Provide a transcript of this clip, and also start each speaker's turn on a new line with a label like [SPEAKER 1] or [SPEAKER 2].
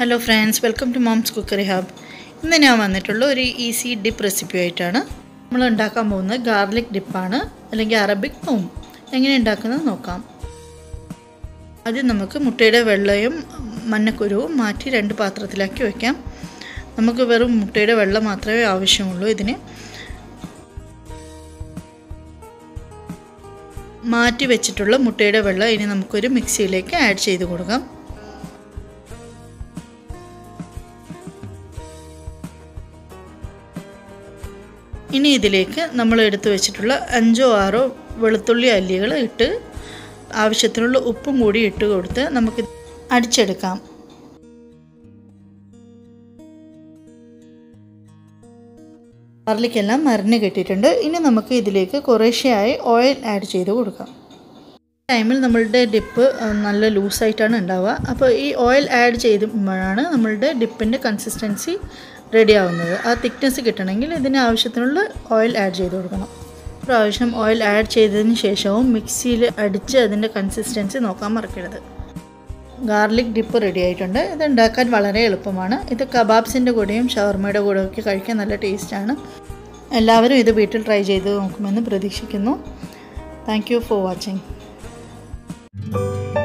[SPEAKER 1] Hello friends, welcome to Mom's Cookery Hub. ഇന്ന് ഞാൻ വന്നിട്ടുള്ള ഒരു ഈസി ഡിപ്പ് റെസിപ്പി ആയിട്ടാണ്. നമ്മൾ ഉണ്ടാക്കാൻ പോകുന്നത് ഗാർലിക് ഡിപ്പാണ് അല്ലെങ്കിൽ അറബിക് തൂം. എങ്ങനെ ഉണ്ടാക്കുന്നത് നോക്കാം. ആദ്യം നമുക്ക് മുട്ടയുടെ വെള്ളയും മഞ്ഞക്കുരുവും മാറ്റി രണ്ട് പാത്രത്തിലാക്കി വയ്ക്കാം. നമുക്ക് വെറും മുട്ടയുടെ വെള്ളം മാത്രമേ ആവശ്യമുള്ളൂ ഇതിന്. മാറ്റി വെച്ചിട്ടുള്ള മുട്ടയുടെ വെള്ളം ഇനി നമുക്കൊരു മിക്സിയിലേക്ക് ആഡ് ചെയ്ത് കൊടുക്കാം. ഇനി ഇതിലേക്ക് നമ്മൾ എടുത്തു വെച്ചിട്ടുള്ള 5-6 വെളുത്തുള്ളി അല്ലികൾ ഇട്ട് ആവശ്യത്തിനുള്ള ഉപ്പും കൂടി ഇട്ട് കൊടുത്ത് നമുക്ക് അടിച്ചെടുക്കാം. ഗാർലിക്കെല്ലാം മറിഞ്ഞ് കിട്ടിയിട്ടുണ്ട്. ഇനി നമുക്ക് ഇതിലേക്ക് കുറേശ്ശെയായി ഓയിൽ ആഡ് ചെയ്ത് കൊടുക്കാം. ടൈമിൽ നമ്മളുടെ ഡിപ്പ് നല്ല ലൂസായിട്ടാണ് ഉണ്ടാവുക. അപ്പോൾ ഈ ഓയിൽ ആഡ് ചെയ്യുമ്പോഴാണ് നമ്മളുടെ ഡിപ്പിൻ്റെ കൺസിസ്റ്റൻസി റെഡി ആവുന്നത്. ആ തിക്നെസ് കിട്ടണമെങ്കിൽ ഇതിന് ആവശ്യത്തിനുള്ള ഓയിൽ ആഡ് ചെയ്ത് കൊടുക്കണം. പ്രാവശ്യം ഓയിൽ ആഡ് ചെയ്തതിന് ശേഷവും മിക്സിയിൽ അടിച്ച് അതിൻ്റെ കൺസിസ്റ്റൻസി നോക്കാൻ മറക്കരുത്. ഗാർലിക് ഡിപ്പ് റെഡി ആയിട്ടുണ്ട്. ഇത് ഉണ്ടാക്കാൻ വളരെ എളുപ്പമാണ്. ഇത് കബാബ്സിൻ്റെ കൂടെയും ഷവർമയുടെ കൂടെയൊക്കെ കഴിക്കാൻ നല്ല ടേസ്റ്റാണ്. എല്ലാവരും ഇത് വീട്ടിൽ ട്രൈ ചെയ്ത് നോക്കുമെന്ന് പ്രതീക്ഷിക്കുന്നു. Thank you for watching.